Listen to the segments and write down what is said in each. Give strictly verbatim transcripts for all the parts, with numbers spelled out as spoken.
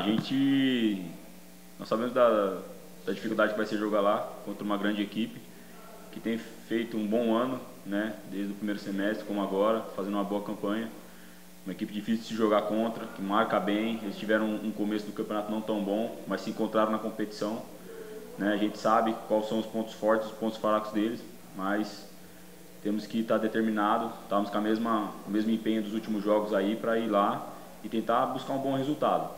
a gente, nós sabemos da, da dificuldade que vai ser jogar lá contra uma grande equipe, que tem feito um bom ano, né, desde o primeiro semestre como agora, fazendo uma boa campanha. Uma equipe difícil de se jogar contra, que marca bem. Eles tiveram um começo do campeonato não tão bom, mas se encontraram na competição. Né? A gente sabe quais são os pontos fortes, os pontos fracos deles, mas temos que estar determinados, estamos com a mesma, o mesmo empenho dos últimos jogos aí para ir lá e tentar buscar um bom resultado.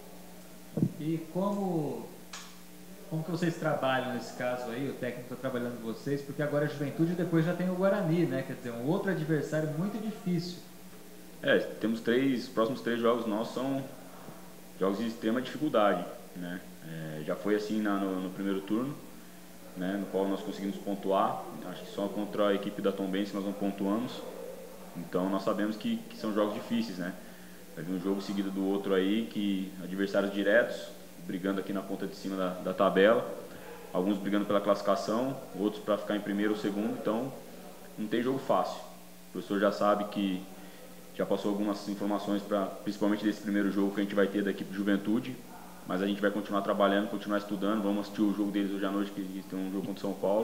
E como, como que vocês trabalham nesse caso aí, o técnico está trabalhando com vocês, porque agora a Juventude depois já tem o Guarani, né? Quer dizer, um outro adversário muito difícil. É, temos três, os próximos três jogos nossos são jogos de extrema dificuldade, né? É, já foi assim na, no, no primeiro turno, né, no qual nós conseguimos pontuar. Acho que só contra a equipe da Tombense nós não pontuamos. Então nós sabemos que, que são jogos difíceis, né? Vai vir um jogo seguido do outro aí, que adversários diretos, brigando aqui na ponta de cima da, da tabela, alguns brigando pela classificação, outros para ficar em primeiro ou segundo. Então não tem jogo fácil. O professor já sabe que já passou algumas informações, pra, principalmente desse primeiro jogo que a gente vai ter da equipe de Juventude, mas a gente vai continuar trabalhando, continuar estudando. Vamos assistir o jogo deles hoje à noite, que tem um jogo contra o São Paulo,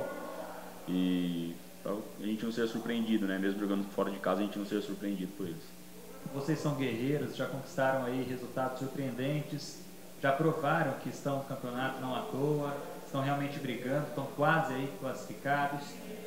e pra a gente não ser surpreendido, né? Mesmo jogando fora de casa, a gente não ser surpreendido por eles. Vocês são guerreiros, já conquistaram aí resultados surpreendentes, já provaram que estão no campeonato não à toa, estão realmente brigando, estão quase aí classificados.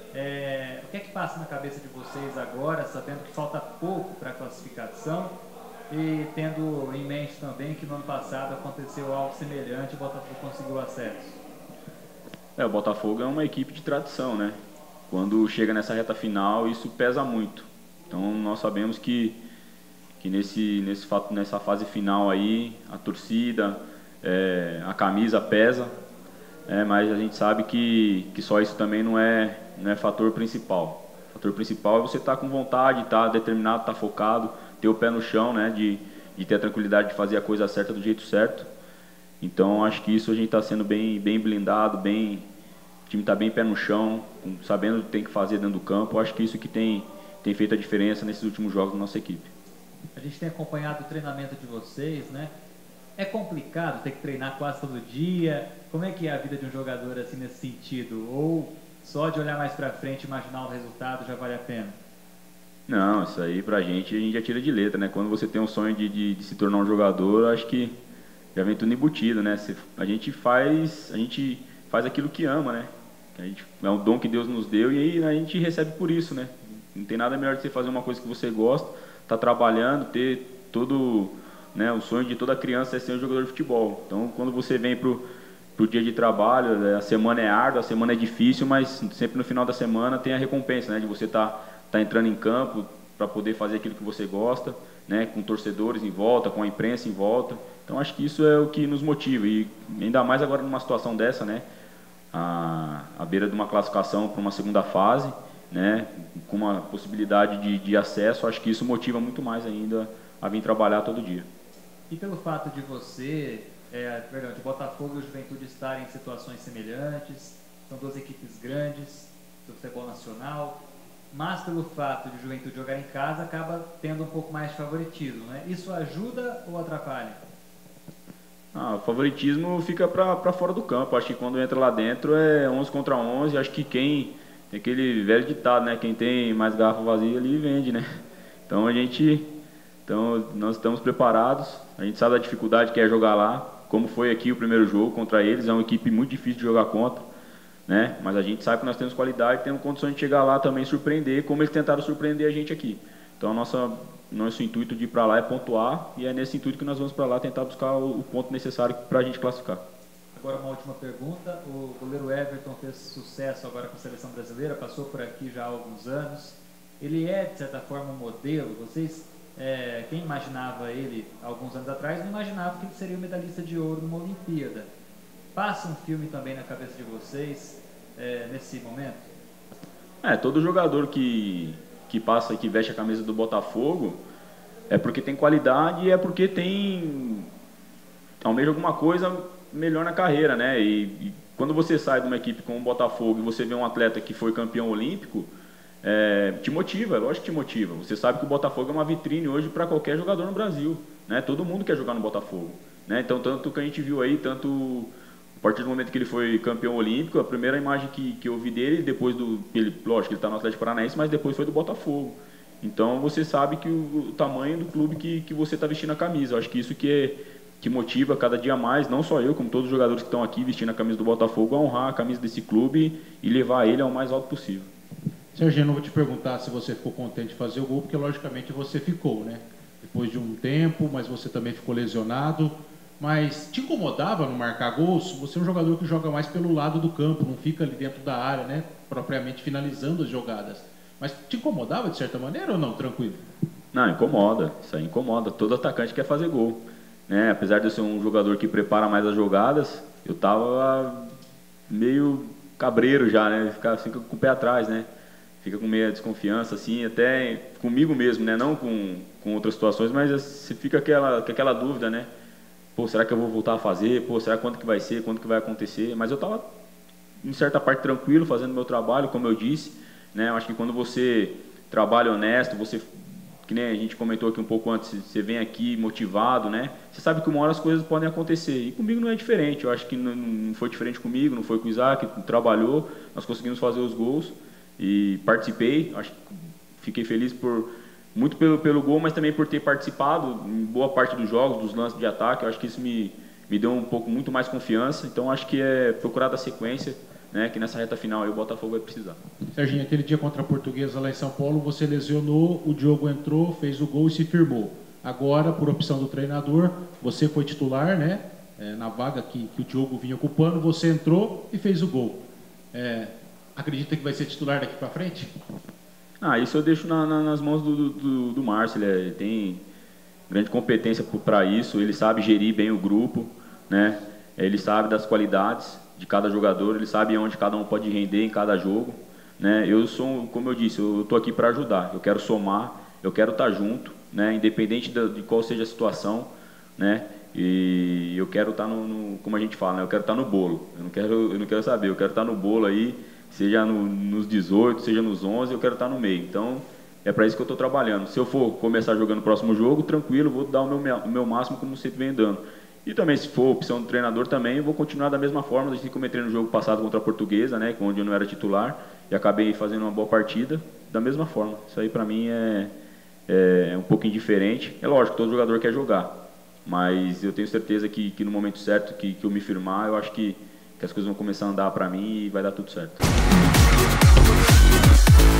É, o que é que passa na cabeça de vocês agora, sabendo que falta pouco para a classificação e tendo em mente também que no ano passado aconteceu algo semelhante e o Botafogo conseguiu acesso? É, o Botafogo é uma equipe de tradição, né? Quando chega nessa reta final, isso pesa muito. Então nós sabemos que, que nesse, nesse, nessa fase final aí, a torcida, é, a camisa pesa, é, mas a gente sabe que, que só isso também não é, não é fator principal. O fator principal é você estar com vontade, estar determinado, estar focado, ter o pé no chão, né, de, de ter a tranquilidade de fazer a coisa certa do jeito certo. Então acho que isso a gente está sendo bem, bem blindado, bem, o time está bem pé no chão, sabendo o que tem que fazer dentro do campo. Acho que isso que tem, tem feito a diferença nesses últimos jogos da nossa equipe. A gente tem acompanhado o treinamento de vocês, né? É complicado ter que treinar quase todo dia? Como é que é a vida de um jogador assim nesse sentido? Ou só de olhar mais para frente e imaginar o resultado já vale a pena? Não, isso aí pra gente, a gente já tira de letra, né? Quando você tem um sonho de, de, de se tornar um jogador, acho que já vem tudo embutido, né? A gente faz, a gente faz aquilo que ama, né? A gente, é um dom que Deus nos deu e aí a gente recebe por isso, né? Não tem nada melhor que você fazer uma coisa que você gosta, tá trabalhando, ter todo, né, o sonho de toda criança é ser um jogador de futebol. Então, quando você vem pro, pro dia de trabalho, a semana é árdua, a semana é difícil, mas sempre no final da semana tem a recompensa, né? De você estar tá, tá entrando em campo para poder fazer aquilo que você gosta, né? Com torcedores em volta, com a imprensa em volta. Então, acho que isso é o que nos motiva e ainda mais agora numa situação dessa, né? À, à beira de uma classificação para uma segunda fase, né? Com uma possibilidade de, de acesso, acho que isso motiva muito mais ainda a vir trabalhar todo dia. E pelo fato de você, é, perdão, de Botafogo e o Juventude estarem em situações semelhantes, são duas equipes grandes do futebol nacional, mas pelo fato de Juventude jogar em casa, acaba tendo um pouco mais de favoritismo, né? Isso ajuda ou atrapalha? Ah, o favoritismo fica para fora do campo. Acho que quando entra lá dentro é onze contra onze. Acho que quem tem aquele velho ditado, né? Quem tem mais garrafa vazia ali vende, né? Então a gente, então nós estamos preparados. A gente sabe da dificuldade que é jogar lá, como foi aqui o primeiro jogo contra eles. É uma equipe muito difícil de jogar contra, né? Mas a gente sabe que nós temos qualidade, temos condições de chegar lá também e surpreender, como eles tentaram surpreender a gente aqui. Então nossa Nosso intuito de ir para lá é pontuar e é nesse intuito que nós vamos para lá tentar buscar o, o ponto necessário para a gente classificar. Agora uma última pergunta. O goleiro Everton fez sucesso agora com a seleção brasileira, passou por aqui já há alguns anos. Ele é, de certa forma, um modelo. Vocês, é, quem imaginava ele alguns anos atrás, não imaginava que ele seria um medalhista de ouro numa Olimpíada. Passa um filme também na cabeça de vocês é, nesse momento? É, todo jogador que... que passa e que veste a camisa do Botafogo, é porque tem qualidade e é porque tem almeja alguma coisa melhor na carreira, né? E, e quando você sai de uma equipe como o Botafogo e você vê um atleta que foi campeão olímpico, é, te motiva, lógico que te motiva. Você sabe que o Botafogo é uma vitrine hoje para qualquer jogador no Brasil, né? Todo mundo quer jogar no Botafogo. né? Então, tanto que a gente viu aí, tanto a partir do momento que ele foi campeão olímpico, a primeira imagem que, que eu vi dele, depois do, ele, lógico, ele está no Atlético Paranaense, mas depois foi do Botafogo. Então, você sabe que o, o tamanho do clube que, que você está vestindo a camisa. Eu acho que isso que, é, que motiva cada dia mais, não só eu, como todos os jogadores que estão aqui vestindo a camisa do Botafogo, a honrar a camisa desse clube e levar ele ao mais alto possível. Serginho, não vou te perguntar se você ficou contente de fazer o gol, porque logicamente você ficou, né? Depois de um tempo, mas você também ficou lesionado. Mas te incomodava não marcar gols? Você é um jogador que joga mais pelo lado do campo, não fica ali dentro da área, né? Propriamente finalizando as jogadas. Mas te incomodava de certa maneira ou não? Tranquilo? Não, incomoda. Isso aí incomoda. Todo atacante quer fazer gol, né? Apesar de eu ser um jogador que prepara mais as jogadas, eu tava meio cabreiro já, né? Fica, fica com o pé atrás, né? Fica com meio desconfiança, assim, até comigo mesmo, né? Não com, com outras situações, mas você fica aquela, com aquela dúvida, né? Pô, será que eu vou voltar a fazer? Pô, será quando que vai ser? Quando que vai acontecer? Mas eu tava, em certa parte, tranquilo, fazendo meu trabalho, como eu disse, né? Eu acho que quando você trabalha honesto, você, que nem a gente comentou aqui um pouco antes, você vem aqui motivado, né? Você sabe que uma hora as coisas podem acontecer. E comigo não é diferente. Eu acho que não, não foi diferente comigo, não foi com o Isaac, trabalhou, nós conseguimos fazer os gols e participei. Acho que fiquei feliz por muito pelo, pelo gol, mas também por ter participado em boa parte dos jogos, dos lances de ataque. Eu acho que isso me, me deu um pouco muito mais confiança. Então acho que é procurar da sequência, né, que nessa reta final aí o Botafogo vai precisar. Serginho, aquele dia contra a Portuguesa lá em São Paulo, você lesionou, o Diogo entrou, fez o gol e se firmou. Agora, por opção do treinador, você foi titular, né, é, na vaga que, que o Diogo vinha ocupando, você entrou e fez o gol. É, acredita que vai ser titular daqui para frente? Ah, isso eu deixo na, na, nas mãos do, do, do Márcio. Ele, é, ele tem grande competência para isso, ele sabe gerir bem o grupo, né? Ele sabe das qualidades de cada jogador, ele sabe onde cada um pode render em cada jogo, né? Eu sou, como eu disse, eu estou aqui para ajudar, eu quero somar, eu quero estar junto, né? Independente de, de qual seja a situação, né? E eu quero estar no, no, como a gente fala, né? Eu quero estar no bolo, eu não quero, eu não quero saber, eu quero estar no bolo aí, seja no, nos dezoito, seja nos onze, eu quero estar no meio. Então, é para isso que eu estou trabalhando. Se eu for começar jogando o próximo jogo, tranquilo, vou dar o meu, o meu máximo como sempre vem dando. E também, se for opção do treinador, também eu vou continuar da mesma forma, assim como eu entrei no jogo passado contra a Portuguesa, né, onde eu não era titular, e acabei fazendo uma boa partida, da mesma forma. Isso aí, para mim, é, é um pouquinho diferente. É lógico, todo jogador quer jogar, mas eu tenho certeza que, que no momento certo que, que eu me firmar, eu acho que que as coisas vão começar a andar para mim e vai dar tudo certo.